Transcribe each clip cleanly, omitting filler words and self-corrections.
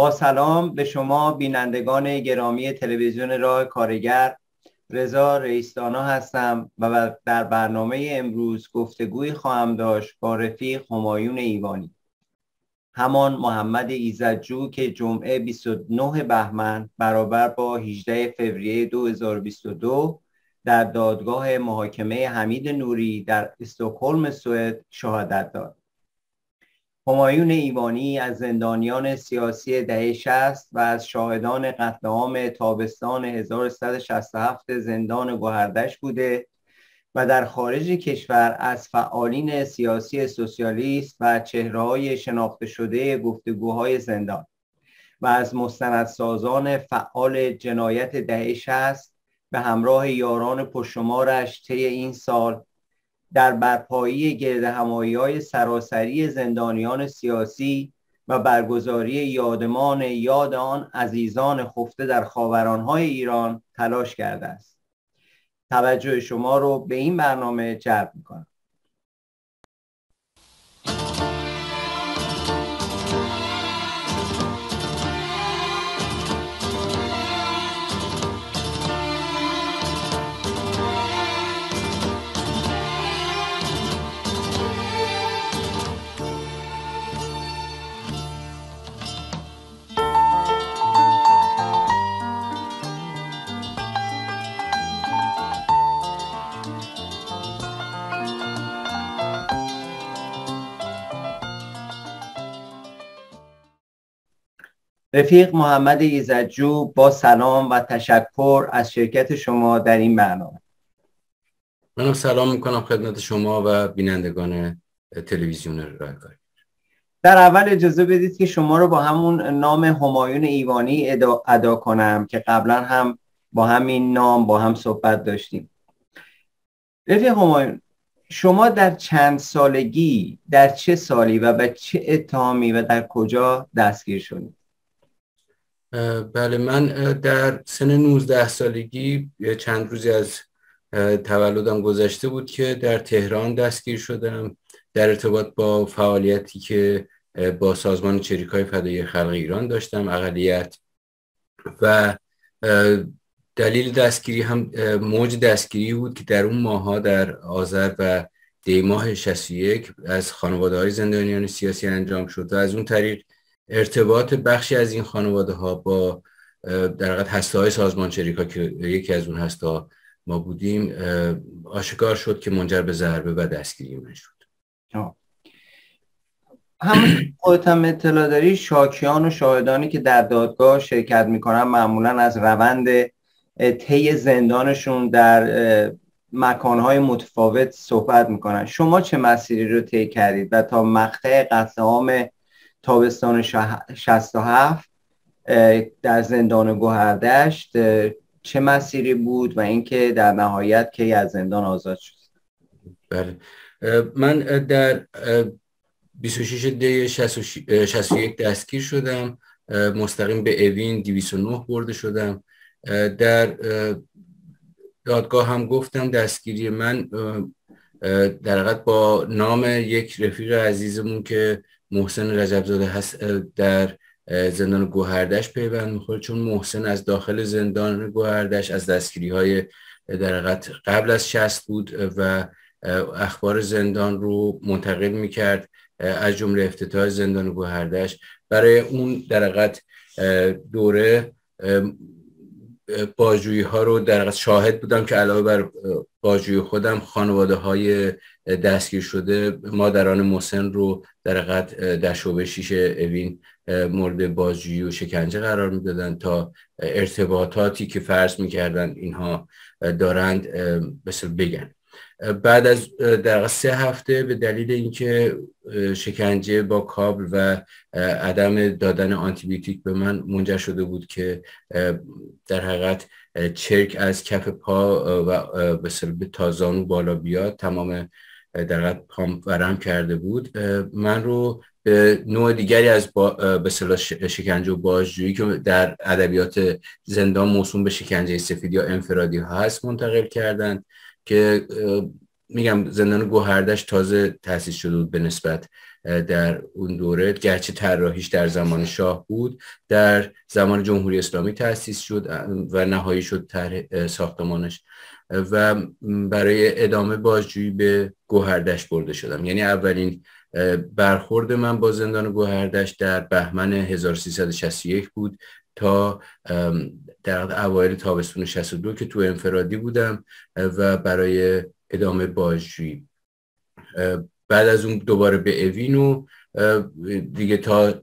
با سلام به شما بینندگان گرامی تلویزیون راه کارگر. رضا رئیس‌دانا هستم و در برنامه امروز گفتگوی خواهم داشت با رفیق همایون ایوانی، همان محمد ایزدجو که جمعه 29 بهمن برابر با 18 فوریه 2022 در دادگاه محاکمه حمید نوری در استکهلم سوئد شهادت داد. همایون ایوانی از زندانیان سیاسی دهه 60 و از شاهدان قتل عام تابستان 1367 زندان گوهردش بوده و در خارج کشور از فعالین سیاسی سوسیالیست و چهره‌های شناخته شده گفتگوهای زندان و از مستندسازان فعال جنایت دهه 60 به همراه یاران پرشمارش طی این سال در برپایی گردهمایی‌های سراسری زندانیان سیاسی و برگزاری یادمان یاد آن عزیزان خفته در خاوران‌های ایران تلاش کرده است. توجه شما رو به این برنامه جلب می‌کنم. رفیق محمد ایزدجو، با سلام و تشکر از شرکت شما در این برنامه. منم سلام میکنم خدمت شما و بینندگان تلویزیون راه کارگر. در اول اجازه بدید که شما رو با همون نام همایون ایوانی ادا کنم که قبلا هم با همین نام با هم صحبت داشتیم. رفیق همایون، شما در چند سالگی، در چه سالی و به چه اتهامی و در کجا دستگیر شدید؟ بله، من در سن 19 سالگی چند روزی از تولدم گذشته بود که در تهران دستگیر شدم در ارتباط با فعالیتی که با سازمان چریک‌های فدایی خلق ایران داشتم، اقلیت. و دلیل دستگیری هم موج دستگیری بود که در اون ماها در آذر و دی ماه 61 از خانواده‌های زندانیان سیاسی انجام شد و از اون طریق ارتباط بخشی از این خانواده ها با در حقیقت هسته‌های سازمان چریکا که یکی از اون هسته‌ها ما بودیم آشکار شد که منجر به ضربه و دستگیری من شد. همون خودت هم اطلاع داری شاکیان و شاهدانی که در دادگاه شرکت میکنن معمولا از روند طی زندانشون در مکانهای متفاوت صحبت میکنن. شما چه مسیری رو طی کردید و تا مقطع قتل عام تابستان 67 در زندان گوهردشت چه مسیری بود و اینکه در نهایت کی از زندان آزاد شد؟ بله، من در 26 دی 61 دستگیر شدم، مستقیم به اوین 209 برده شدم. در دادگاه هم گفتم دستگیری من در حقیقت با نام یک رفیق عزیزمون که محسن رجبزاده هست در زندان گوهردش پیوند میخوره، چون محسن از داخل زندان گوهردش از دستگیری های در حقیقت قبل از 60 بود و اخبار زندان رو منتقل میکرد، از جمله افتتاح زندان گوهردش. برای اون در حقیقت دوره بازجویی ها رو در حقیقت شاهد بودم که علاوه بر بازجویی خودم خانواده های دستگیر شده مادران محسن رو در حقیقت در شعبه 6 اوین مورد بازجویی و شکنجه قرار میدادن تا ارتباطاتی که فرض میکردن اینها دارند مثل بگن. بعد از در 3 هفته به دلیل اینکه شکنجه با کابل و عدم دادن آنتیبیوتیک به من منجر شده بود که در حقیقت چرک از کف پا و به تا زانو بالا بیاد، تمام در حقیقت پام ورم کرده بود، من رو به نوع دیگری از به اصطلاح شکنجه و بازجویی که در ادبیات زندان موسوم به شکنجه سفید یا انفرادی ها هست منتقل کردند که میگم زندان گوهردش تازه تأسیس شده بود به نسبت در اون دوره، گرچه طراحیش در زمان شاه بود، در زمان جمهوری اسلامی تأسیس شد و نهایی شد طرح ساختمانش و برای ادامه بازجویی به گوهردشت برده شدم. یعنی اولین برخورد من با زندان گوهردشت در بهمن 1361 بود تا در اوایل تابستون 62 که تو انفرادی بودم و برای ادامه بازجویی. بعد از اون دوباره به اوین و دیگه تا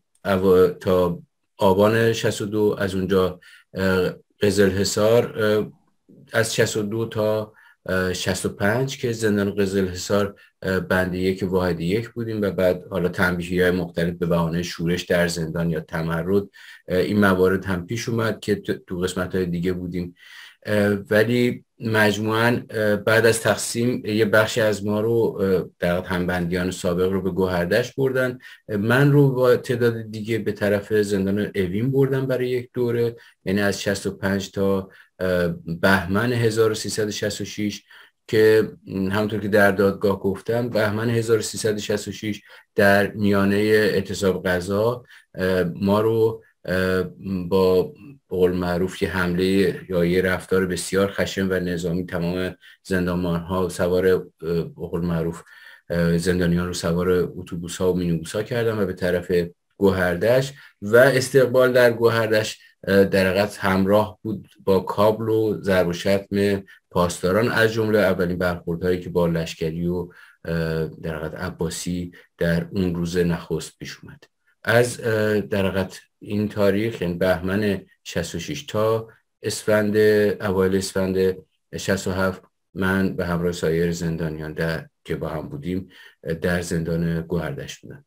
آبان 62، از اونجا قزلحصار، از 62 تا 65 که زندان قزلحصار بند 1 واحد 1 بودیم و بعد حالا تنبیهی‌های مختلف به بهانه شورش در زندان یا تمرد این موارد هم پیش اومد که تو قسمت‌های دیگه بودیم. ولی مجموعاً بعد از تقسیم یه بخشی از ما رو در همبندیان سابق رو به گوهردشت بردن، من رو با تعداد دیگه به طرف زندان اوین بردن برای یک دوره، یعنی از 65 تا بهمن 1366 که همونطور که در دادگاه گفتم بهمن 1366 در میانه اعتصاب غذا ما رو با قول معروف یه حمله یا یه رفتار بسیار خشن و نظامی تمام زندانبان‌ها سوار قول معروف زندانیان رو سوار اتوبوس‌ها و مینیبوس‌ها کردن و به طرف گوهردشت و استقبال در گوهردشت در حقیقت همراه بود با کابل و ضرب و شتم پاسداران، از جمله اولین برخوردهایی که با لشکری و در حقیقت عباسی در اون روز نخست پیش اومد. از در حقیقت این تاریخ، یعنی بهمن 66 تا اوایل اسفند 67 من به همراه سایر زندانیان که با هم بودیم در زندان گوهردشت بودم.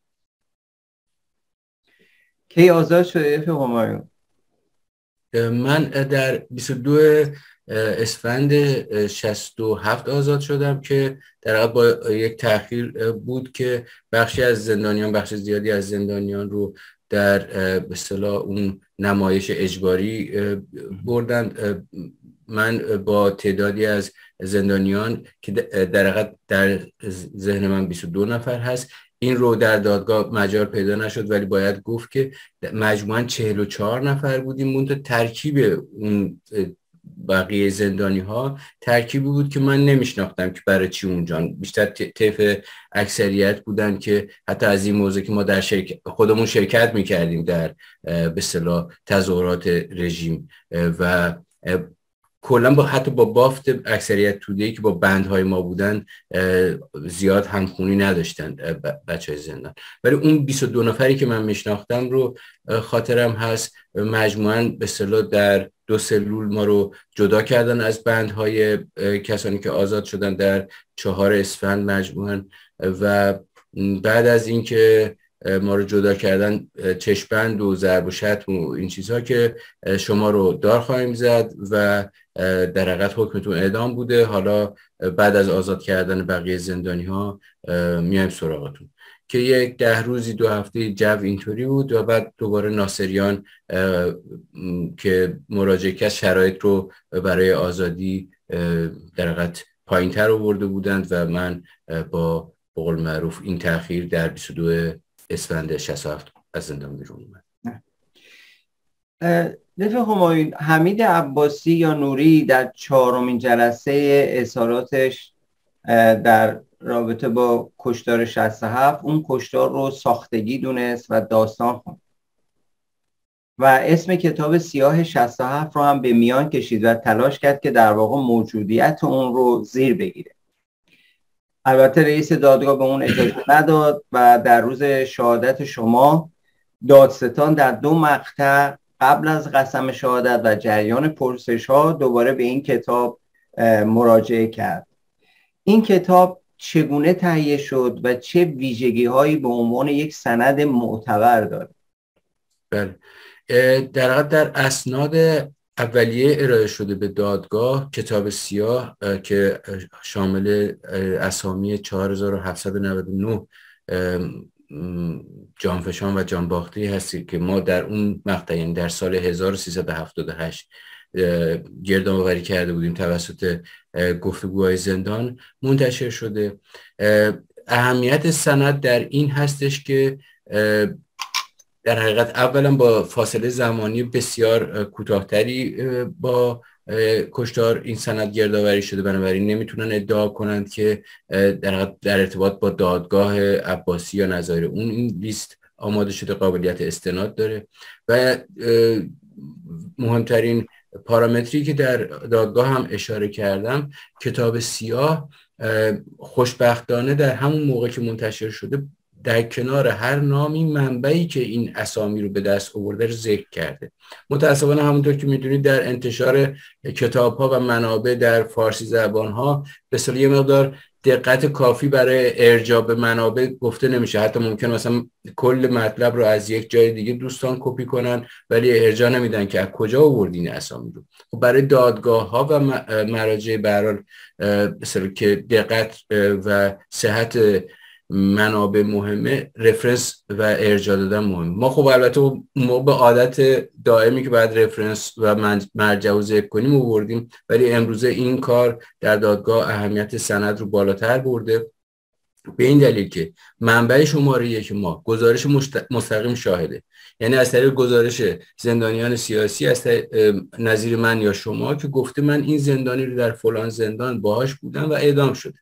کی آزاد شده همایون؟ من در 22 اسفند 67 آزاد شدم که در واقع با یک تأخیر بود که بخش زیادی از زندانیان رو در به اصطلاح اون نمایش اجباری بردن. من با تعدادی از زندانیان که در حقیقت در ذهن من 22 نفر هست، این رو در دادگاه مجال پیدا نشد، ولی باید گفت که مجموعاً 44 نفر بودیم. منتها ترکیب اون بقیه زندانی ها ترکیبی بود که من نمیشناختم که برای چی اونجا، بیشتر طیف اکثریت بودن که حتی از این موضوع که ما در خودمون شرکت میکردیم در به اصطلاح تظاهرات رژیم و کلا حتی با بافت اکثریت توده‌ای که با بندهای ما بودن زیاد همخونی نداشتن بچهای زندان. ولی اون 22 نفری که من میشناختم رو خاطرم هست مجموعاً به اصطلاح در 2 سلول ما رو جدا کردن از بندهای کسانی که آزاد شدن در 4 اسفند مجموعاً، و بعد از اینکه ما رو جدا کردن چشم‌بند و ضرب و شتم و این چیزها که شما رو دار خواهیم زد و در حقیقت حکمتون اعدام بوده، حالا بعد از آزاد کردن بقیه زندانی ها میایم سراغتون. که یک 10 روزی 2 هفته جو اینطوری بود و بعد دوباره ناصریان که مراجعه کرد شرایط رو برای آزادی در حقیقت پایین‌تر آورده بودند و من با قول معروف این تأخیر در 22 اسفند 67 از زندان بیرون اومد. رفیق همایون، حمید عباسی یا نوری در 4مین جلسه اظهاراتش در رابطه با کشتار 67 اون کشتار رو ساختگی دونست و داستان خوند و اسم کتاب سیاه 67 رو هم به میان کشید و تلاش کرد که در واقع موجودیت اون رو زیر بگیره. البته رئیس دادگاه به اون اجازه نداد و در روز شهادت شما دادستان در 2 مقطع قبل از قسم شهادت و جریان پرسش ها دوباره به این کتاب مراجعه کرد. این کتاب چگونه تهیه شد و چه ویژگی هایی به عنوان یک سند معتبر داره؟ بله، در اسناد اولیه ارائه شده به دادگاه کتاب سیاه که شامل اسامی 4799 جانفشان و جانباخته هستی که ما در اون مقطع، یعنی در سال 1378 گردآوری کرده بودیم توسط گفتگوهای زندان منتشر شده. اهمیت سند در این هستش که در حقیقت اولا با فاصله زمانی بسیار کوتاه‌تری با کشتار این سند گردآوری شده، بنابراین نمیتونن ادعا کنند که در ارتباط با دادگاه عباسی یا نظایر اون این لیست آماده شده، قابلیت استناد داره. و مهمترین پارامتری که در دادگاه هم اشاره کردم، کتاب سیاه خوشبختانه در همون موقع که منتشر شده در کنار هر نامی منبعی که این اسامی رو به دست آورده رو ذکر کرده. متاسفانه همونطور که میدونید در انتشار کتاب‌ها و منابع در فارسی زبان‌ها به اصطلاح یه مقدار دقت کافی برای ارجاع به منابع گفته نمیشه. حتی ممکن مثلا کل مطلب رو از یک جای دیگه دوستان کپی کنن ولی ارجاع نمیدن که از کجا آوردین اسامی رو. خب برای دادگاه‌ها و مراجع به هر حال که دقت و صحت منابع مهمه، رفرنس و ارجاع دادن مهمه. ما خب البته ما به عادت دائمی که بعد رفرنس و مرجع رو ذکر کنیم آوردیم، ولی امروزه این کار در دادگاه اهمیت سند رو بالاتر برده، به این دلیل که منبع شماره یک ما گزارش مستقیم شاهده، یعنی از طریق گزارش زندانیان سیاسی از نظیر من یا شما که گفته من این زندانی رو در فلان زندان باهاش بودم و اعدام شده،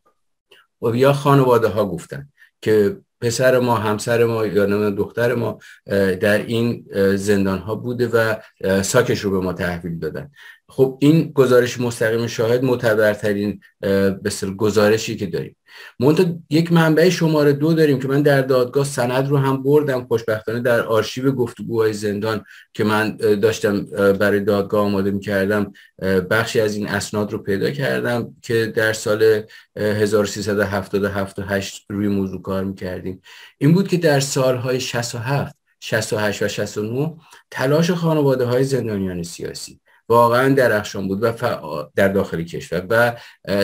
و یا خانواده ها گفتن که پسر ما، همسر ما یا دختر ما در این زندان ها بوده و ساکش رو به ما تحویل دادن. خب این گزارش مستقیم شاهد معتبرترین گزارشی که داریم. منتها یک منبع شماره 2 داریم که من در دادگاه سند رو هم بردم، خوشبختانه در آرشیو گفتگوهای زندان که من داشتم برای دادگاه آماده می‌کردم بخشی از این اسناد رو پیدا کردم که در سال 1377 و 8 روی موضوع کار می‌کردیم. این بود که در سالهای 67 68 و 69 تلاش خانواده‌های زندانیان سیاسی واقعا درخشان بود و در داخل کشور و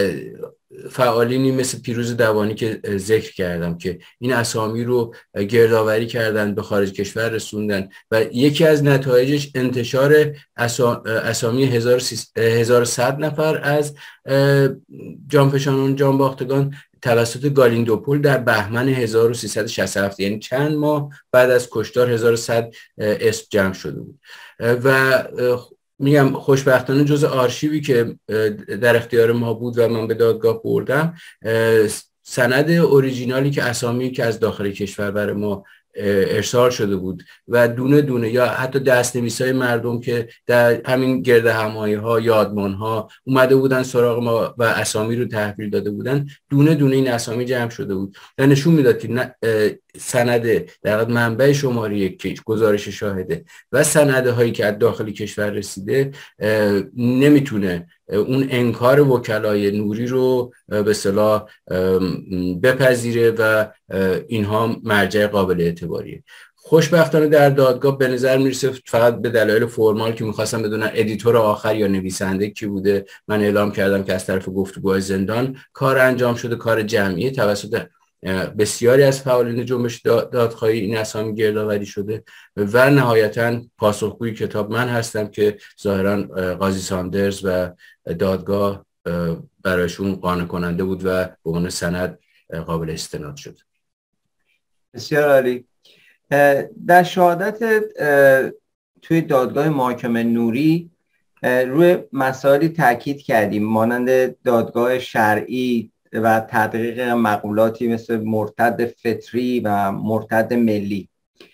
فعالینی مثل پیروز دوانی که ذکر کردم که این اسامی رو گردآوری کردن، به خارج کشور رسوندن و یکی از نتایجش انتشار اسامی 1100 نفر از جانفشانان جانباختگان توسط گالیندوپول در بهمن 1367، یعنی چند ماه بعد از کشتار 1100 اسم جمع شده بود. و میگم خوشبختانه جز آرشیوی که در اختیار ما بود و من به دادگاه بردم، سند اوریجینالی که اسامی که از داخل کشور برای ما ارسال شده بود و دونه دونه یا حتی دست‌نویس‌های مردم که در همین گرد همایی‌ها، یادمان‌ها اومده بودن سراغ ما و اسامی رو تحویل داده بودن، دونه دونه این اسامی جمع شده بود و نشون میداد که سند در منبع شماره 1 گزارش شاهده و سندهایی که از داخل کشور رسیده نمیتونه اون انکار وکلای نوری رو به اصطلاح بپذیره و اینها مرجع قابل اعتباریه. خوشبختانه در دادگاه به نظر میرسه فقط به دلایل فرمال که میخواستم بدونن ادیتور آخر یا نویسنده کی بوده، من اعلام کردم که از طرف گفتگوهای زندان کار انجام شده، کار جمعی توسط بسیاری از فعالین جنبش دادخواهی این اسامی گردآوری شده و نهایتاً پاسخگوی کتاب من هستم که ظاهراً قاضی ساندرز و دادگاه برایشون قانع کننده بود و به عنوان سند قابل استناد شد. بسیار عالی. در شهادت توی دادگاه محاکمه نوری روی مسائلی تاکید کردیم مانند دادگاه شرعی و تدقیق مقولاتی مثل مرتد فطری و مرتد ملی.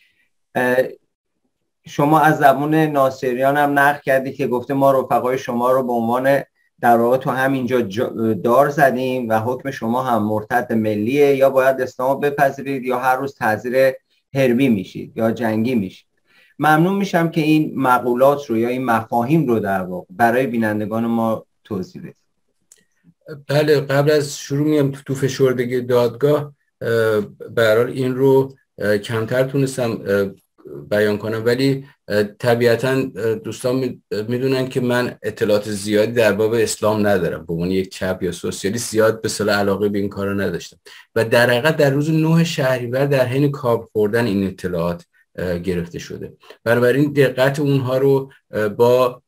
شما از زبون ناصریان هم نقل کردی که گفته ما رفقای شما رو به عنوان در واقع تو همینجا دار زدیم و حکم شما هم مرتد ملیه، یا باید اسلام بپذیرید یا هر روز تعزیر حربی میشید یا جنگی میشید. ممنون میشم که این مقولات رو یا این مفاهیم رو در واقع برای بینندگان ما توضیح بدید. بله، قبل از شروع میام تو فشردگی دادگاه به هر حال این رو کمتر تونستم بیان کنم، ولی طبیعتاً دوستان میدونن که من اطلاعات زیادی در باب اسلام ندارم، به عنوان یک چپ یا سوسیالیست زیاد به اصطلاح علاقه به این کارا نداشتم و در حقیقت در روز 9 شهریور در حین کاب خوردن این اطلاعات گرفته شده. بنابراین دقت اونها رو با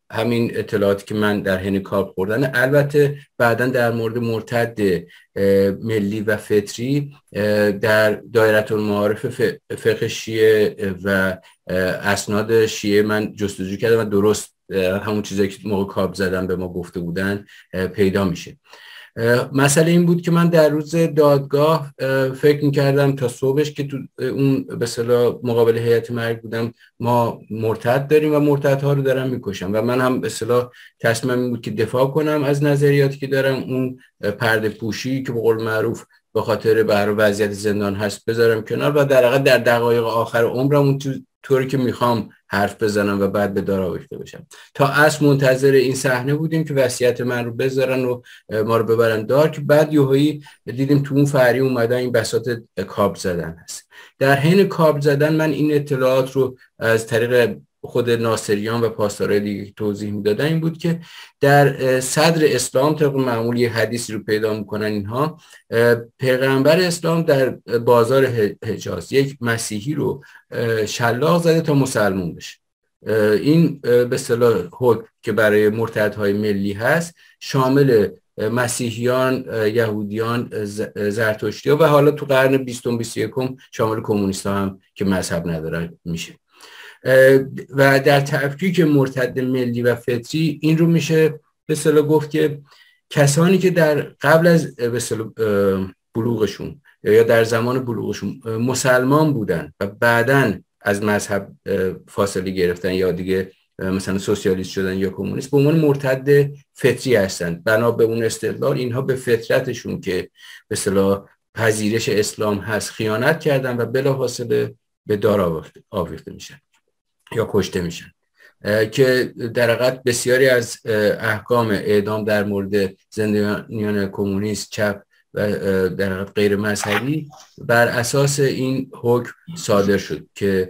همین اطلاعاتی که من در حین کاب خوردن. البته بعداً در مورد مرتد ملی و فطری در دایره المعارف فقه شیعه و اسناد شیعه من جستجو کردم و درست همون چیزایی که موقع کاب زدن به ما گفته بودن پیدا میشه. مسئله این بود که من در روز دادگاه فکر میکردم تا صبحش که تو اون به اصطلاح مقابل هیئت مرگ بودم، ما مرتد داریم و مرتدها رو دارن میکشن و من هم به اصطلاح تصمیمم این بود که دفاع کنم از نظریاتی که دارم، اون پرده پوشی که به قول معروف به خاطر برای وضعیت زندان هست بذارم کنار و در واقع در دقایق آخر عمرم اون طوری که میخوام حرف بزنم و بعد به دار آویخته بشم. تا عصر منتظر این صحنه بودیم که وصیت من رو بذارن و ما رو ببرن دار، که بعد یهویی دیدیم تو اون فهری اومدن این بساط کاب زدن هست. در حین کاب زدن من این اطلاعات رو از طریق خود ناصریان و پاسدارای دیگه توضیح میدادن این بود که در صدر اسلام طبق معمول یه حدیثی رو پیدا میکنن اینها، پیغمبر اسلام در بازار حجاز یک مسیحی رو شلاق زده تا مسلمون بشه. این به اصطلاح حکم که برای مرتدهای ملی هست شامل مسیحیان، یهودیان، زرتشتی‌ها و حالا تو قرن 20-21 شامل کمونیست‌ها هم که مذهب ندارن میشه. و در تفکیک مرتد ملی و فطری این رو میشه به اصطلاح گفت که کسانی که در قبل از به اصطلاح بلوغشون یا در زمان بلوغشون مسلمان بودن و بعداً از مذهب فاصله گرفتن یا دیگه مثلا سوسیالیست شدن یا کمونیست، به عنوان مرتد فطری هستند. بنا به اون استدلال اینها به فطرتشون که به اصطلاح پذیرش اسلام هست خیانت کردن و بلافاصله به دار آویخته میشن یا کشته میشن، که در حقیقت بسیاری از احکام اعدام در مورد زندانیان کمونیست، چپ و در حقیقت غیر مذهبی بر اساس این حکم صادر شد که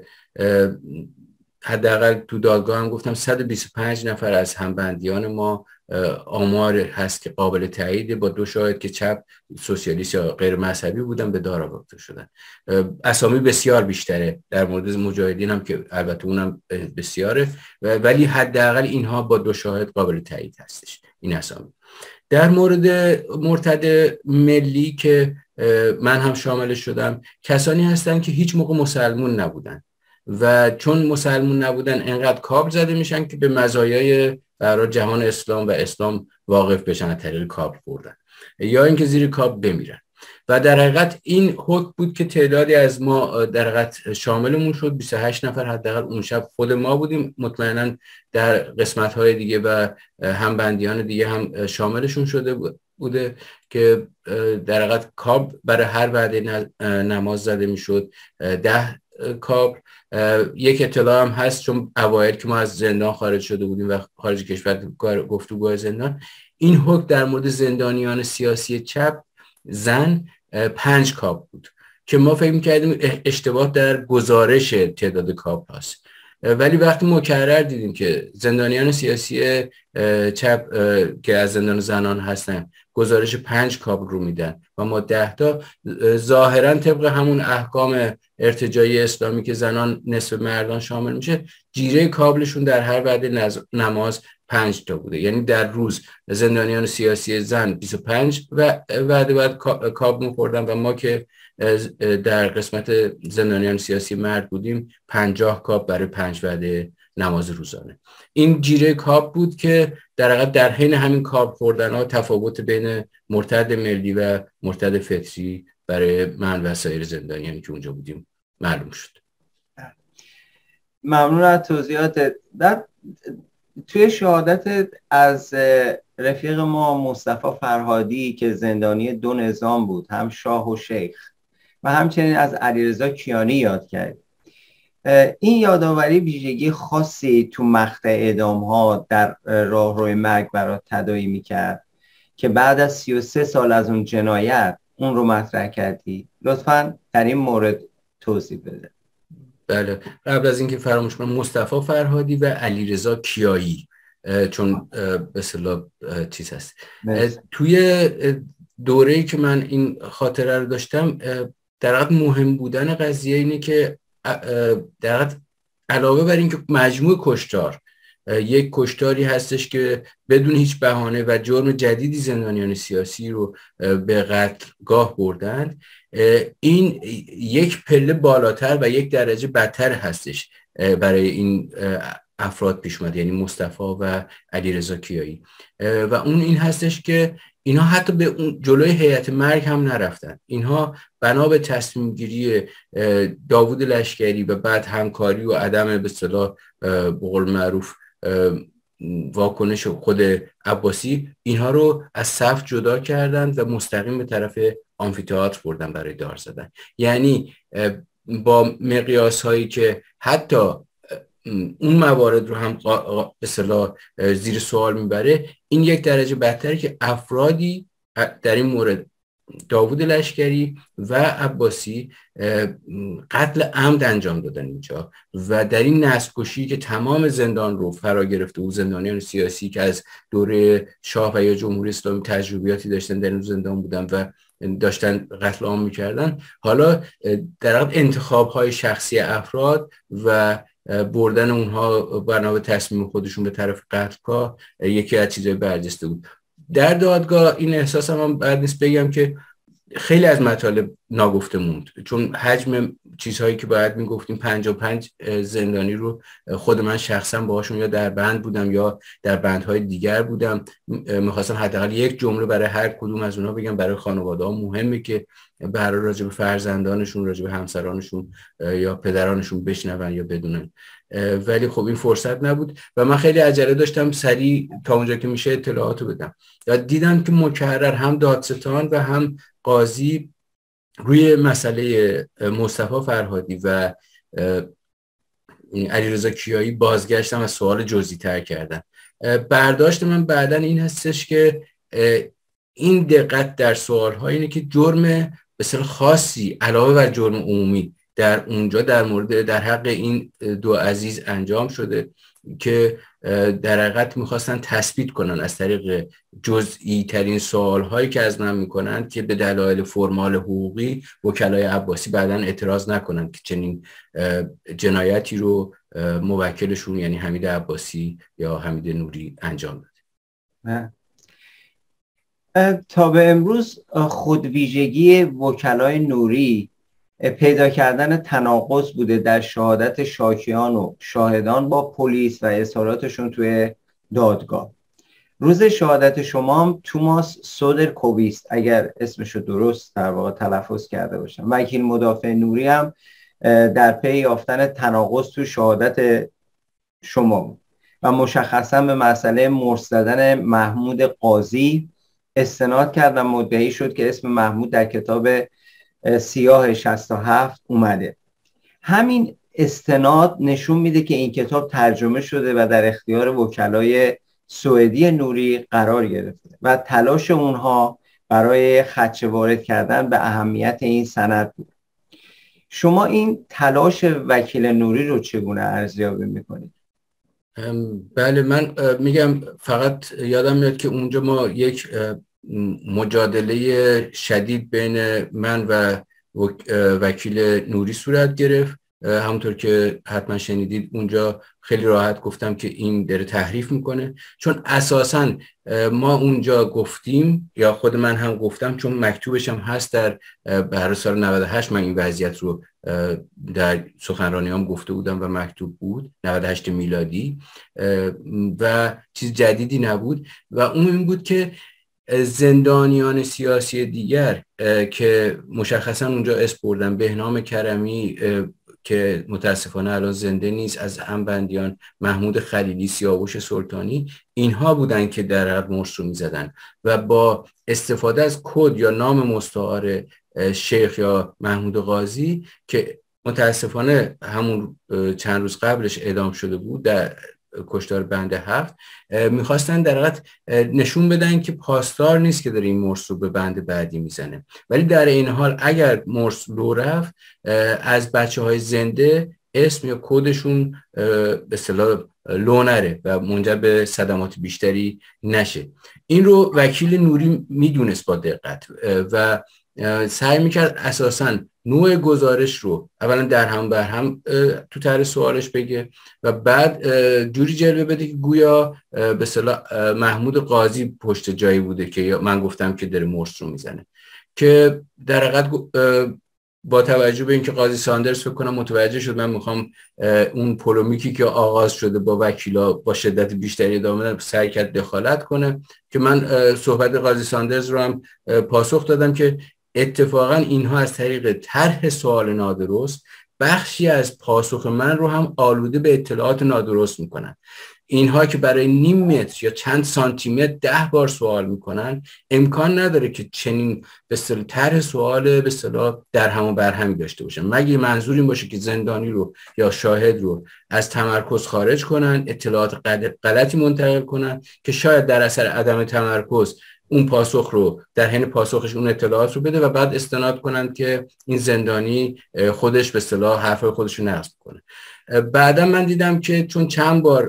حداقل تو دادگاه هم گفتم 125 نفر از همبندیان ما آمار هست که قابل تایید با 2 شاهد که چپ، سوسیالیست یا غیر مذهبی بودن به دار آورده شدن. اسامی بسیار بیشتره در مورد مجاهدین هم که البته اونم بسیاره، ولی حداقل اینها با 2 شاهد قابل تایید هستش این اسامی. در مورد مرتد ملی که من هم شامل شدم، کسانی هستن که هیچ موقع مسلمون نبودن و چون مسلمون نبودن انقدر کاب زده میشن که به مزایای برای جهان اسلام و اسلام واقف بشن از طریق کاب خوردن یا اینکه زیر کاب بمیرن. و در حقیقت این حکم بود که تعدادی از ما در حقیقت شاملمون شد، 28 نفر حداقل اون شب خود ما بودیم، مطمئنا در قسمت‌های دیگه و همبندیان دیگه هم شاملشون شده بوده که در حقیقت کاب برای هر وعده نماز زده میشد 10 کاب. یک اطلاع هم هست چون اوایل که ما از زندان خارج شده بودیم و خارج کشور گفتگوهای زندان، این حکم در مورد زندانیان سیاسی چپ زن 5 کاب بود که ما فکر می‌کردیم اشتباه در گزارش تعداد کاب هست، ولی وقتی مکرر دیدیم که زندانیان سیاسی چپ که از زندان زنان هستن گزارش 5 کاب رو میدن و ما 10 تا، ظاهرا طبق همون احکام ارتجاعی اسلامی که زنان نصف مردان شامل میشه، جیره کابلشون در هر وعده نماز 5 تا بوده. یعنی در روز زندانیان سیاسی زن 25 و وعده بعد کاب می‌خوردن و ما که در قسمت زندانیان سیاسی مرد بودیم 50 کاب برای 5 وعده نماز روزانه. این جیره کاب بود که در حقیقت در حین همین کاب خوردن ها تفاوت بین مرتد ملی و مرتد فطری برای من و سایر زندانیانی که اونجا بودیم معلوم شد. ممنون از توضیحات. توی شهادت از رفیق ما مصطفی فرهادی که زندانی 2 نظام بود، هم شاه و شیخ، و همچنین از علیرضا کیانی یاد کرد. این یادآوری ویژگی خاصی تو مقطع اعدام ها در راهروی مرگ برات تداعی میکرد که بعد از 33 سال از اون جنایت اون رو مطرح کردی. لطفاً در این مورد توضیح بده. بله، قبل از اینکه فراموش کنم، مصطفی فرهادی و علیرضا کیایی چون به اصطلاح چیز هست توی دوره‌ای که من این خاطره رو داشتم، در حقیقت مهم بودن قضیه اینه که در حقیقت علاوه بر این که مجموع کشتار یک کشتاری هستش که بدون هیچ بهانه و جرم جدیدی زندانیان سیاسی رو به قتلگاه بردند. این یک پله بالاتر و یک درجه بدتر هستش برای این افراد پیش اومد، یعنی مصطفی و علیرضا کیایی. و اون این هستش که اینها حتی به اون جلوی هیئت مرگ هم نرفتن. اینها بنا به تصمیم گیری داوود لشکری و بعد همکاری و عدم به اصطلاح به قول معروف واکنش خود عباسی، اینها رو از صف جدا کردند و مستقیم به طرف آمفی‌تئاتر بردن برای دار زدن. یعنی با مقیاس هایی که حتی اون موارد رو هم به اصطلاح زیر سوال میبره، این یک درجه بدتره که افرادی در این مورد داوود لشکری و عباسی قتل عمد انجام دادن اینجا و در این نسل‌کشی که تمام زندان رو فرا گرفته و زندانیان سیاسی که از دوره شاه و یا جمهوری اسلامی تجربیاتی داشتن در این زندان بودن و داشتن قتل عام میکردن، حالا در واقع انتخاب‌های شخصی افراد و بردن اونها بنا به تصمیم خودشون به طرف قتلگاه یکی از چیزهای برجسته بود. در دادگاه این احساس هم بعد نیست بگم که خیلی از مطالب ناگفته موند، چون حجم چیزهایی که باید میگفتیم 55 زندانی رو خود من شخصا باهاشون یا در بند بودم یا در بندهای دیگر بودم. میخواستم حداقل یک جمله برای هر کدوم از اونها بگم. برای خانواده ها مهمه که برای راجع به فرزندانشون، راجع به همسرانشون یا پدرانشون بشنون یا بدونن، ولی خب این فرصت نبود و من خیلی عجله داشتم سریع تا اونجا که میشه اطلاعاتو بدم. و دیدم که مکرر هم دادستان و هم قاضی روی مسئله مصطفی فرهادی و علیرضا کیایی بازگشتم و سوال جزئی تر کردن. برداشت من بعدن این هستش که این دقت در سوال‌ها اینه که جرم بسیار خاصی علاوه بر جرم عمومی در اونجا در حق این دو عزیز انجام شده که در حقیقت میخواستن تثبیت کنن از طریق جزئی ترین سوال هایی که از من میکنن که به دلایل فرمال حقوقی وکلای عباسی بعداً اعتراض نکنن که چنین جنایتی رو موکلشون یعنی حمید عباسی یا حمید نوری انجام داده. تا به امروز خود ویژگی وکلای نوری پیدا کردن تناقض بوده در شهادت شاکیان و شاهدان با پلیس و اظهاراتشون توی دادگاه. روز شهادت شما هم توماس سودرکوویست، اگر اسمشو درست در واقع تلفظ کرده باشم، وکیل مدافع نوری هم در پی یافتن تناقض تو شهادت شما بود و مشخصا به مسئله مرث زدن محمود قاضی استناد کرد و مدعی شد که اسم محمود در کتاب سیاه 67 اومده. همین استناد نشون میده که این کتاب ترجمه شده و در اختیار وکلای سوئدی نوری قرار گرفته و تلاش اونها برای خدشه وارد کردن به اهمیت این سند بود. شما این تلاش وکیل نوری رو چگونه ارزیابی میکنید؟ بله، من میگم فقط یادم میاد که اونجا ما یک مجادله شدید بین من و وکیل نوری صورت گرفت. همونطور که حتما شنیدید اونجا خیلی راحت گفتم که این داره تحریف میکنه، چون اساساً ما اونجا گفتیم یا خود من هم گفتم، چون مکتوبش هم هست در بهار سال 98 من این وضعیت رو در سخنرانی هم گفته بودم و مکتوب بود 98 میلادی و چیز جدیدی نبود و اون این بود که زندانیان سیاسی دیگر که مشخصا اونجا اسم بردن، بهنام کرمی که متاسفانه الان زنده نیست، از همبندیان محمود خلیلی، سیاوش سلطانی، اینها بودن که در حق مرث رو میزدن و با استفاده از کد یا نام مستعار شیخ یا محمود قاضی که متاسفانه همون چند روز قبلش اعدام شده بود در کشتار بند 7، میخواستن در حقیقت نشون بدن که پاسدار نیست که داره این مرث رو به بند بعدی میزنه، ولی در این حال اگر مرث لو رفت از بچه‌های زنده اسم یا کدشون به اصطلاح لو نره و منجر به صدمات بیشتری نشه. این رو وکیل نوری میدونست با دقت و سعی میکرد اساساً نوع گزارش رو اولا در هم بر هم تو طرح سوالش بگه و بعد جوری جلوه بده که گویا به اصطلاح محمود قاضی پشت جایی بوده که من گفتم که داره مرس رو میزنه، که در حقیقت با توجه به اینکه قاضی ساندرز فکر کنم متوجه شد من میخوام اون پولومیکی که آغاز شده با وکیلا با شدت بیشتری ادامه بدم، سعی کرد دخالت کنه که من صحبت قاضی ساندرز رو هم پاسخ دادم که اتفاقا اینها از طریق طرح سوال نادرست بخشی از پاسخ من رو هم آلوده به اطلاعات نادرست میکنن. اینها که برای نیم متر یا چند سانتی متر 10 بار سوال میکنن، امکان نداره که چنین به اصطلاح طرح سوال به اصطلاح در هم و بر هم داشته باشن، مگه منظور این باشه که زندانی رو یا شاهد رو از تمرکز خارج کنن، اطلاعات غلطی منتقل کنن که شاید در اثر عدم تمرکز اون پاسخ رو در حین پاسخش اون اطلاعات رو بده و بعد استناد کنند که این زندانی خودش به اصطلاح حرف خودش رو نقض کنه. بعدا من دیدم که چون چند بار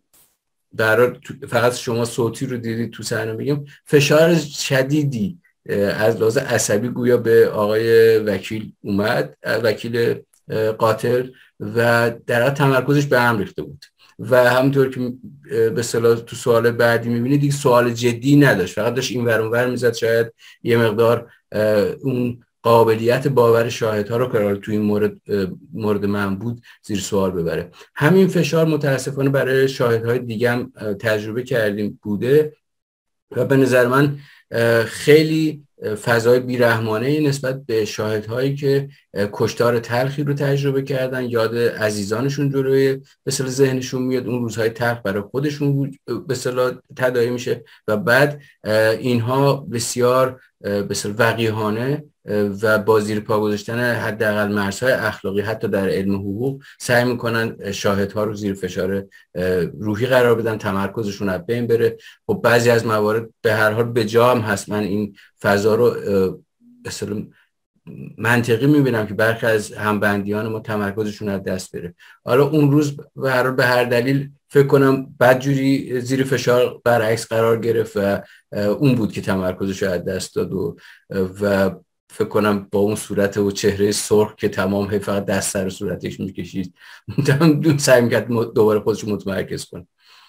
فقط شما صوتی رو دیدید تو صحنه بگیم، فشار شدیدی از لحاظ عصبی گویا به آقای وکیل اومد، وکیل قاتل، و در تمرکزش به هم ریخته بود و همونطور که به اصطلاح تو سوال بعدی میبینید دیگه سوال جدی نداشت، فقط داشت این ور اون ور میزد، شاید یه مقدار اون قابلیت باور شاهدها رو که توی این مورد من بود زیر سوال ببره. همین فشار متاسفانه برای شاهدهای دیگه هم تجربه کردیم بوده و به نظر من خیلی فضای بیرحمانه نسبت به شاهدهایی که کشتار تلخی رو تجربه کردن، یاد عزیزانشون جلوی به اصطلاح ذهنشون میاد، اون روزهای تلخ برای خودشون به اصطلاح تداعی میشه و بعد اینها بسیار به اصطلاح وقیحانه و با زیر پا گذاشتن حداقل مرزهای اخلاقی حتی در علم حقوق سعی میکنن شاهدها رو زیر فشار روحی قرار بدن، تمرکزشون از بین بره. خب بعضی از موارد به هر حال به جا هم هست، من این فضا رو اصلا منطقی میبینم که برخی از همبندیان ما تمرکزشون از دست بره. حالا اون روز به هر دلیل فکر کنم بدجوری زیر فشار برعکس قرار گرفت و اون بود که تمرکزش رو از دست داد و فکر کنم با اون صورت و چهره سرخ که تمام فقط دست سر صورتش میکشید سعی میکرد دوباره خودش متمرکز کنه.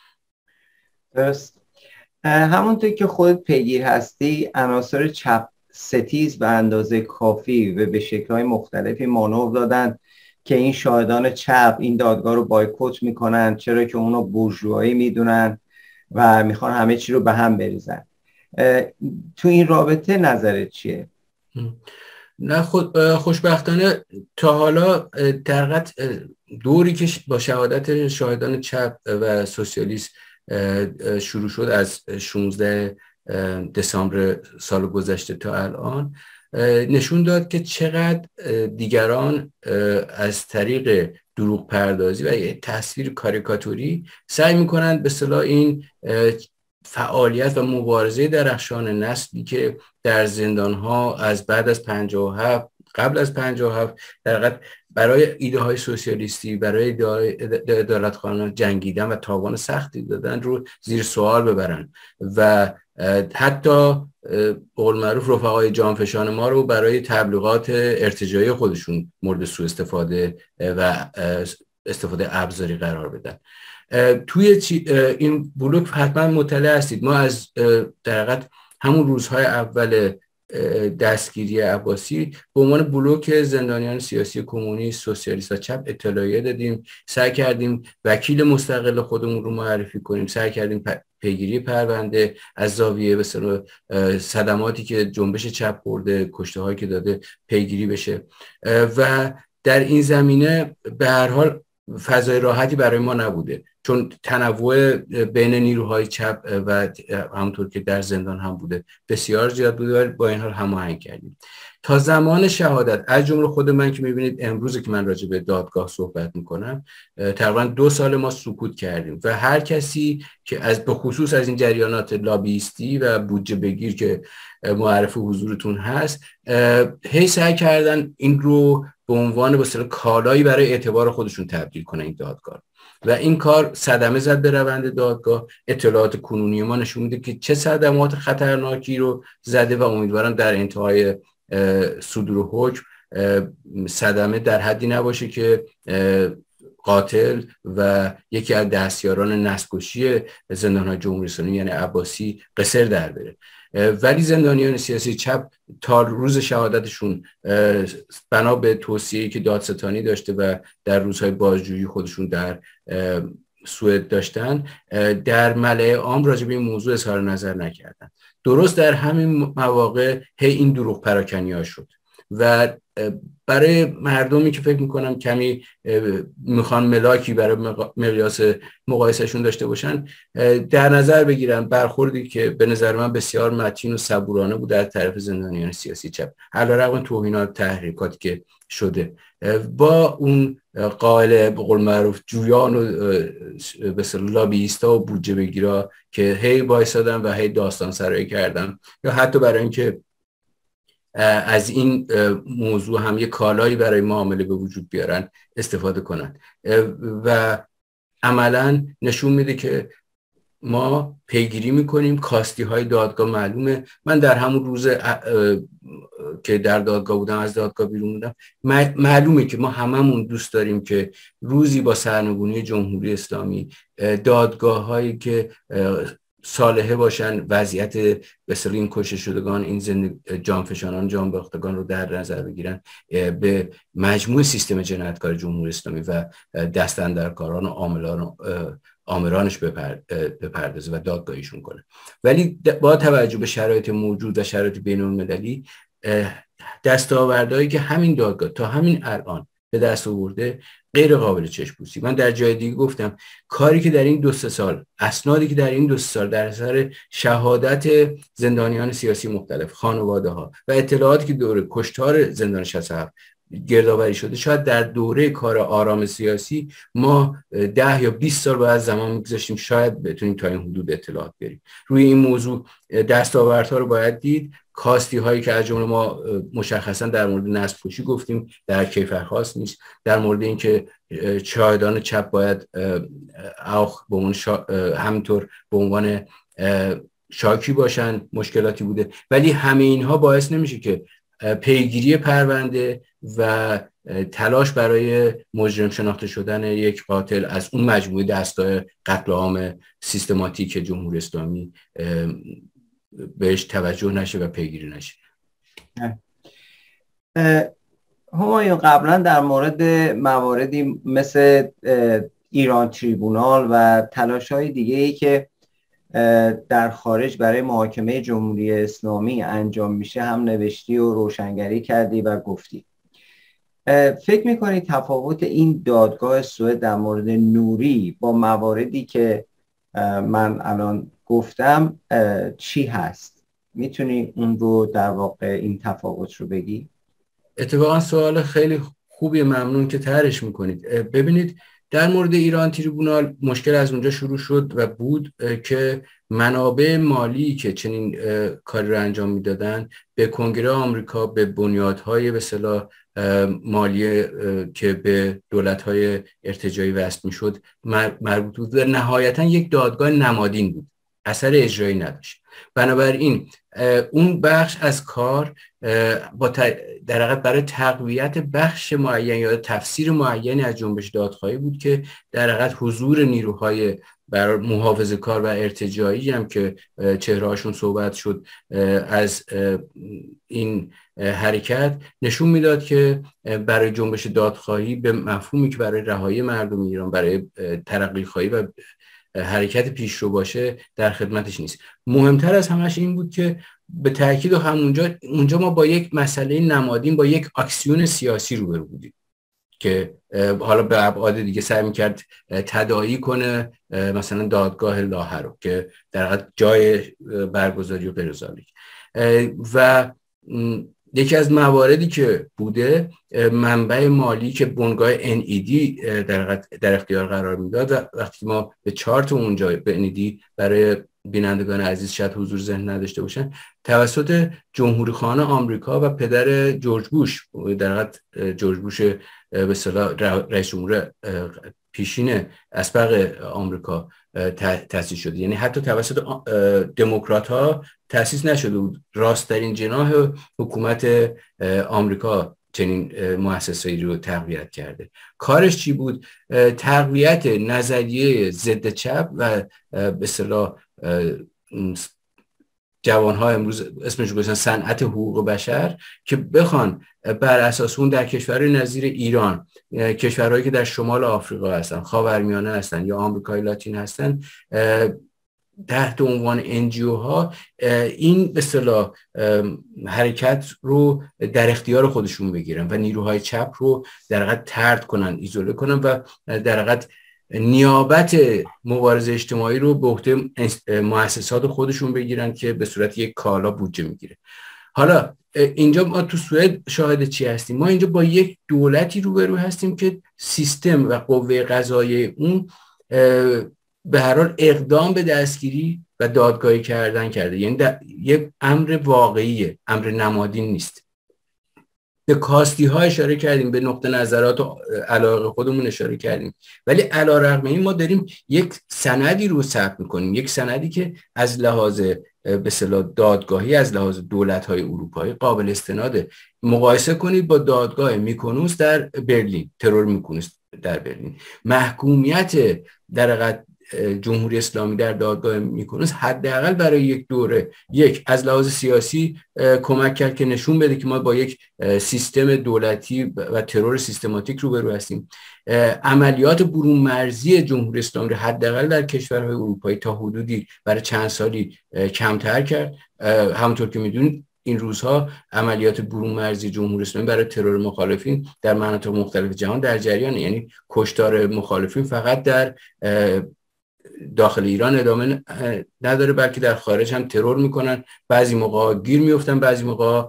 درست. همونطور که خود پیگیر هستی، عناصر چپ ستیز به اندازه کافی و به شکل‌های مختلفی مانور دادن که این شاهدان چپ این دادگاه رو بایکوت میکنن، چرا که اونو بورژوایی میدونن و میخوان همه چی رو به هم بریزن. تو این رابطه نظرت چیه؟ نه خوشبختانه تا حالا در حقیقت دوری که با شهادت شاهدان چپ و سوسیالیست شروع شد از 16 دسامبر سال گذشته تا الان نشون داد که چقدر دیگران از طریق دروغ پردازی و یه تصویر کاریکاتوری سعی میکنن به اصطلاح این فعالیت و مبارزه درخشان نسلی که در زندانها از بعد از 57 قبل از 57 در حقیقت برای ایده های سوسیالیستی، برای ایده های عدالتخواهانه جنگیدن و تاوان سختی دادن رو زیر سوال ببرن و حتی قول معروف رفقای جانفشان ما رو برای تبلیغات ارتجاعی خودشون مورد سوء استفاده و استفاده ابزاری قرار بدن. توی این بلوک حتما مطلع هستید، ما از در حقیقت همون روزهای اول دستگیری عباسی به عنوان بلوک زندانیان سیاسی کمونیست، سوسیالیست و چپ اطلاعیه دادیم، سعی کردیم وکیل مستقل خودمون رو معرفی کنیم، سعی کردیم پیگیری پرونده از زاویه مثلا صدماتی که جنبش چپ خورده، کشته هایی که داده پیگیری بشه و در این زمینه به هر حال فضای راحتی برای ما نبوده، چون تنوع بین نیروهای چپ و همونطور که در زندان هم بوده بسیار زیاد بوده و با این حال هماهنگ کردیم تا زمان شهادت. از جمله خود من که میبینید امروز که من راجع به دادگاه صحبت میکنم تقریبا 2 سال ما سکوت کردیم و هر کسی که به خصوص از این جریانات لابیستی و بودجه بگیر که معرف حضورتون هست هی سعی کردن این رو به عنوان مثلا کالایی برای اعتبار خودشون تبدیل کنن این دادگاه و این کار صدمه زد به روند دادگاه. اطلاعات کنونی ما نشون میده که چه صدمات خطرناکی رو زده و امیدوارم در انتهای صدور حکم صدمه در حدی نباشه که قاتل و یکی از دستیاران نسل‌کشی زندان‌های جمهوری اسلامی یعنی عباسی قصر در بره. ولی زندانیان سیاسی چپ تا روز شهادتشون بنا به توصیه‌ای که دادستانی داشته و در روزهای بازجویی خودشون در سوئد داشتن، در ملأ عام راجع به این موضوع اظهار نظر نکردن. درست در همین مواقع این دروغ پراکنی‌ها شد و برای مردمی که فکر میکنم کمی میخوان ملاکی برای مقیاس مقایسهشون داشته باشن، در نظر بگیرن برخوردی که به نظر من بسیار متین و صبورانه بود در طرف زندانیان سیاسی چپ، علیرغم توهینات تحریکاتی که شده، با اون قائل به قول معروف جویان و به اصطلاح لابیستا و بودجه بگیرا که هی وایسادن و هی داستان سرایی کردن، یا حتی برای اینکه از این موضوع هم یه کالایی برای معامله به وجود بیارن استفاده کنن و عملاً نشون میده که ما پیگیری میکنیم، کاستی های دادگاه معلومه. من در همون روز که در دادگاه بودم، از دادگاه بیرون بودم، معلومه که ما هممون دوست داریم که روزی با سرنگونی جمهوری اسلامی دادگاه هایی که صالحه باشن، وضعیت مثل این کشته شدگان، این جانفشانان، جانباختگان رو در نظر بگیرن، به مجموع سیستم جنایتکار جمهوری اسلامی و دستاندرکاران و آمرانش بپردازه و دادگاهیشون کنه. ولی با توجه به شرایط موجود و شرایط بین‌المللی، دستاوردهایی که همین دادگاه تا همین الان به دست آورده غیر قابل چشم‌پوشی. من در جای دیگه گفتم کاری که در این 2-3 سال، اسنادی که در این 2-3 سال در اثر شهادت زندانیان سیاسی مختلف، خانواده‌ها و اطلاعاتی که دوره کشتار زندان 67 گردآوری شده، شاید در دوره کار آرام سیاسی ما 10 یا 20 سال باید زمان می‌گذاشتیم شاید بتونیم تا این حدود اطلاعات بیاریم. روی این موضوع دستاوردها رو باید دید، کاستی هایی که از جمله ما مشخصا در مورد نسل‌کشی گفتیم در کیفرخواست نیست، در مورد اینکه شاهدان چپ باید همینطور به عنوان شاکی باشن، مشکلاتی بوده، ولی همه اینها باعث نمیشه که پیگیری پرونده و تلاش برای مجرم شناخته شدن یک قاتل از اون مجموعه دستای قتل عام سیستماتیک جمهوری اسلامی بهش توجه نشه و پیگیری نشه. همایون قبلا در مورد مواردی مثل ایران تریبونال و تلاش‌های دیگه‌ای که در خارج برای محاکمه جمهوری اسلامی انجام میشه هم نوشتی و روشنگری کردی و گفتی. فکر میکنی تفاوت این دادگاه سوئد در مورد نوری با مواردی که من الان گفتم چی هست؟ میتونی اون رو در واقع این تفاوت رو بگی؟ اتفاقا سوال خیلی خوبی، ممنون که طرحش میکنید. ببینید در مورد ایران تریبونال مشکل از اونجا شروع شد و بود که منابع مالی که چنین کاری رو انجام میدادن به کنگره آمریکا، به بنیادهای به اصطلاح مالی که به دولت‌های ارتجاعی وصل میشد مربوط بود و نهایتا یک دادگاه نمادین بود، اثر اجرایی نداشت. بنابراین اون بخش از کار در حقیقت برای تقویت بخش معین یا تفسیر معینی از جنبش دادخواهی بود که در حقیقت حضور نیروهای برای محافظه کار و ارتجاعی هم که چهرهاشون صحبت شد از این حرکت نشون میداد که برای جنبش دادخواهی به مفهومی که برای رهایی مردم ایران، برای ترقی خواهی و حرکت پیشرو باشه در خدمتش نیست. مهمتر از همش این بود که به تأکید اونجا ما با یک مسئله نمادین، با یک اکسیون سیاسی روبرو بودیم که حالا به ابعاد دیگه سعی می‌کرد تداعی کنه مثلا دادگاه لاهه رو که در حقیقت جای برگزاری و غیرذالک. و یکی از مواردی که بوده منبع مالی که بنگاه NED در اختیار قرار میداد، و وقتی ما به چارت اونجا به NED برای بینندگان عزیز شاید حضور ذهن نداشته باشن، توسط جمهوری خانه آمریکا و پدر جورج بوش، در حقیقت جورج بوش به اصطلاح رئیس جمهور پیشین اسبق آمریکا تأسیس شده. یعنی حتی توسط دموکرات ها تأسیس نشده بود. راست‌ترین جناح حکومت آمریکا چنین مؤسسه‌ای رو تقویت کرده. کارش چی بود؟ تقویت نظریه ضد چپ و به اصطلاح جوان‌ها امروز اسمش گذاشتن صنعت حقوق بشر که بخوان بر اساس اون در کشورهای نظیر ایران، کشورهایی که در شمال آفریقا هستن، خاورمیانه هستن یا آمریکای لاتین هستن، تحت عنوان NGO ها این به اصطلاح حرکت رو در اختیار خودشون بگیرن و نیروهای چپ رو در حقیقت طرد کنن، ایزوله کنن و در حقیقت نیابت مبارزه اجتماعی رو به عهده مؤسسات خودشون بگیرن که به صورت یک کالا بودجه میگیره. حالا اینجا ما تو سوئد شاهد چی هستیم؟ ما اینجا با یک دولتی روبرو هستیم که سیستم و قوه قضاییه اون به هر حال اقدام به دستگیری و دادگاهی کردن کرده. یعنی یک امر واقعیه، امر نمادین نیست. به کاستی ها اشاره کردیم، به نقطه نظرات و علاقه خودمون اشاره کردیم، ولی علیرغم این ما داریم یک سندی رو ثبت میکنیم، یک سندی که از لحاظ به اصطلاح دادگاهی، از لحاظ دولت‌های اروپایی قابل استناده. مقایسه کنید با دادگاه میکونوس در برلین، ترور میکونوس در برلین. محکومیت در جمهوری اسلامی در دادگاه میکونوس حداقل برای یک دوره از لحاظ سیاسی کمک کرد که نشون بده که ما با یک سیستم دولتی و ترور سیستماتیک روبرو هستیم. عملیات برون مرزی جمهوری اسلامی حداقل در کشورهای اروپایی تا حدودی برای چند سالی کمتر کرد. همونطور که میدونید این روزها عملیات برون مرزی جمهوری اسلامی برای ترور مخالفین در مناطق مختلف جهان در جریانه. یعنی کشتار مخالفین فقط در داخل ایران ادامه نداره، بلکه در خارج هم ترور میکنن. بعضی موقع گیر میفتن، بعضی موقع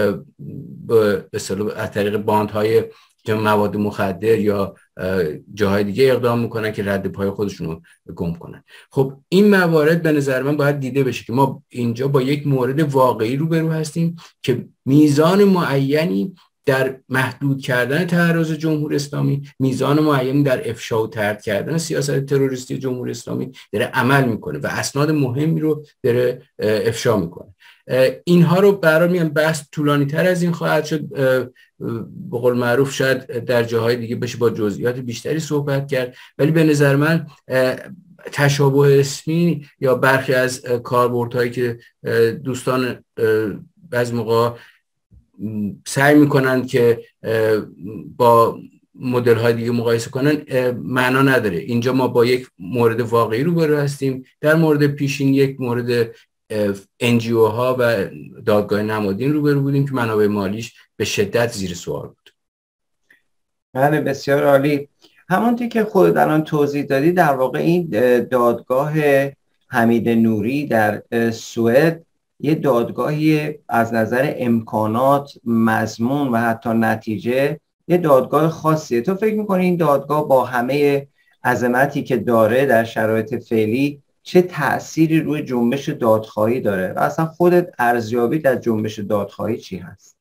به اصطلاح از طریق باندهای مواد مخدر یا جاهای دیگه اقدام میکنن که رد پای خودشون رو گم کنن. خب این موارد به نظر من باید دیده بشه که ما اینجا با یک مورد واقعی روبرو هستیم که میزان معینی در محدود کردن تعرض جمهوری اسلامی، میزان معینی در افشا و طرد کردن سیاست تروریستی جمهوری اسلامی داره عمل میکنه و اسناد مهمی رو داره افشا میکنه. اینها رو برای میان بحث طولانی تر از این خواهد شد. به قول معروف شاید در جاهای دیگه بشه با جزئیات بیشتری صحبت کرد، ولی به نظر من تشابه اسمی یا برخی از کاربردهایی که دوستان بعضی موقع سعی میکنن که با مدل های دیگه مقایسه کنن معنا نداره. اینجا ما با یک مورد واقعی روبرو هستیم. در مورد پیشین یک مورد NGO ها و دادگاه نمادین روبرو بودیم که منابع مالیش به شدت زیر سوال بود. بله بسیار عالی. همونطور که خودت الان توضیح دادی، در واقع این دادگاه حمید نوری در سوئد یه دادگاهی از نظر امکانات، مضمون و حتی نتیجه یه دادگاه خاصیه. تو فکر می‌کنی این دادگاه با همه عظمتی که داره در شرایط فعلی چه تأثیری روی جنبش دادخواهی داره و اصلا خودت ارزیابی در جنبش دادخواهی چی هست؟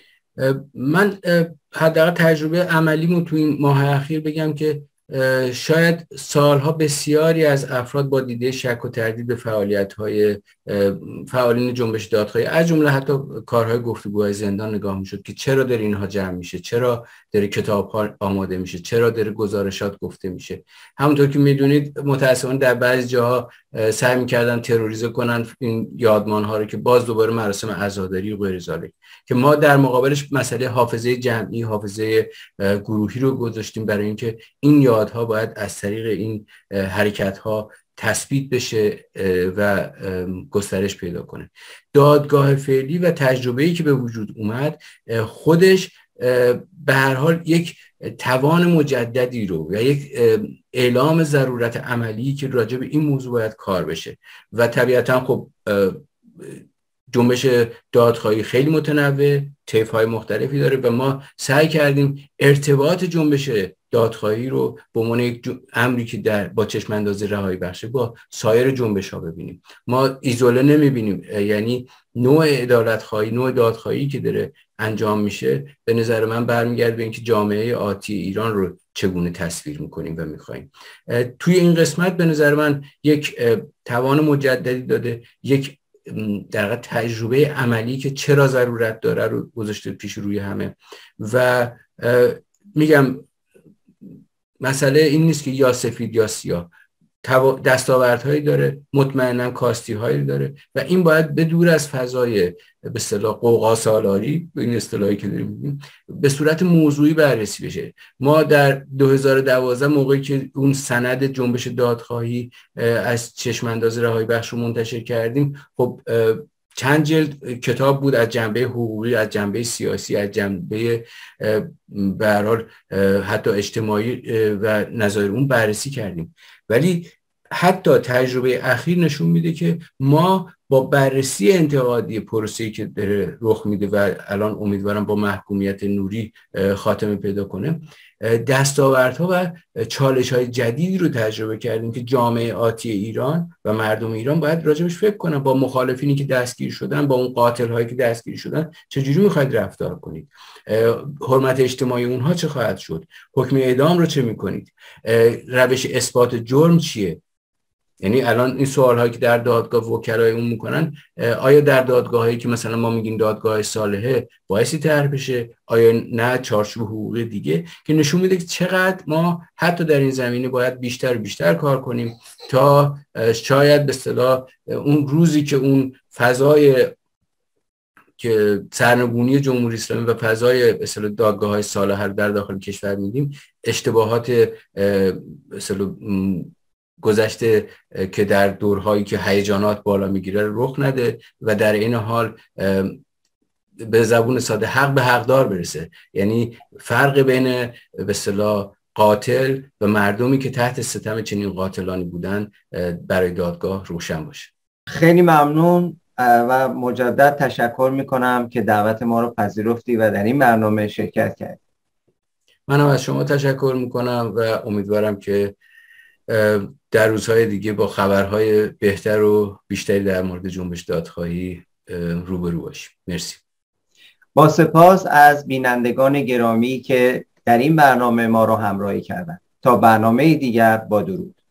من حداقل تجربه عملیمو تو این ماه اخیر بگم که شاید سالها بسیاری از افراد با دیده شک و تردید به فعالیت‌های فعالین جنبش دادخواهی از جمله حتی کارهای گفتگوهای زندان نگاه می‌شد که چرا داره اینها جمع میشه، چرا داره کتاب‌ها آماده میشه، چرا داره گزارشات گفته میشه. همونطور که میدونید متأسفانه در بعضی جاها سعی می‌کردن تروریزه کنن این یادمان‌ها رو که باز دوباره مراسم عزاداری و غیر ذالک، که ما در مقابلش مسئله حافظه جمعی، حافظه گروهی رو گذاشتیم برای اینکه این یادها باید از طریق این حرکت‌ها تثبیت بشه و گسترش پیدا کنه. دادگاه فعلی و تجربه‌ای که به وجود اومد خودش به هر حال یک توان مجددی رو و یک اعلام ضرورت عملی که راجع به این موضوع باید کار بشه و طبیعتاً خب جنبش دادخواهی خیلی متنوع، طیف‌های مختلفی داره و ما سعی کردیم ارتباط جنبش دادخواهی رو به عنوان یک امری که با چشم انداز رهایی بخشه با سایر جنبش‌ها ببینیم. ما ایزوله نمی‌بینیم، یعنی نوع عدالت‌خواهی، نوع دادخواهی که داره انجام میشه به نظر من برمیگرده به اینکه جامعه آتی ایران رو چگونه تصویر می‌کنیم و می‌خوایم. توی این قسمت به نظر من یک توان مجددی داده، یک در واقع تجربه عملی که چرا ضرورت داره رو گذاشته پیش روی همه و میگم مسئله این نیست که یا سفید یا سیاه، دستاوردهایی داره، مطمئنا کاستی هایی داره و این باید به دور از فضای به اصطلاح قوقا سالاری، به این اصطلاحی که داریم میگیم، به صورت موضوعی بررسی بشه. ما در 2012 موقعی که اون سند جنبش دادخواهی از چشم انداز رهایی بخش رو منتشر کردیم، خب چند جلد کتاب بود از جنبه حقوقی، از جنبه سیاسی، از جنبه به هر حال حتی اجتماعی و نظایر اون بررسی کردیم. ولی حتی تجربه اخیر نشون میده که ما با بررسی انتقادی پروسه‌ای که داره رخ میده و الان امیدوارم با محکومیت نوری خاتمه پیدا کنه، دستاوردها و چالش‌های جدیدی رو تجربه کردیم که جامعه آتی ایران و مردم ایران باید راجبش فکر کنن. با مخالفینی که دستگیر شدن، با اون قاتل‌هایی که دستگیر شدن چجوری می‌خواید رفتار کنید؟ حرمت اجتماعی اونها چه خواهد شد؟ حکم اعدام رو چه می‌کنید؟ روش اثبات جرم چیه؟ یعنی الان این سوال‌هایی که در دادگاه وکلای اون میکنن، آیا در دادگاهایی که مثلا ما میگیم دادگاه صالحه بایستی طرح بشه، آیا نه چارچوب حقوقی دیگه، که نشون میده که چقدر ما حتی در این زمینه باید بیشتر و بیشتر کار کنیم تا شاید به اصطلاح اون روزی که اون فضای که سرنگونی جمهوری اسلامی و فضای به اصطلاح دادگاه‌های صالحه در داخل کشور میدیم، اشتباهات به اصطلاح گذشته که در دورهایی که هیجانات بالا میگیره رخ نده و در این حال به زبون ساده حق به حقدار برسه. یعنی فرق بین به اصطلاح قاتل و مردمی که تحت ستم چنین قاتلانی بودن برای دادگاه روشن باشه. خیلی ممنون و مجدد تشکر میکنم که دعوت ما رو پذیرفتی و در این برنامه شرکت کردی. منم از شما تشکر میکنم و امیدوارم که در روزهای دیگه با خبرهای بهتر و بیشتری در مورد جنبش دادخواهی روبرو باشیم. مرسی. با سپاس از بینندگان گرامی که در این برنامه ما رو همراهی کردند. تا برنامه دیگر، با درود.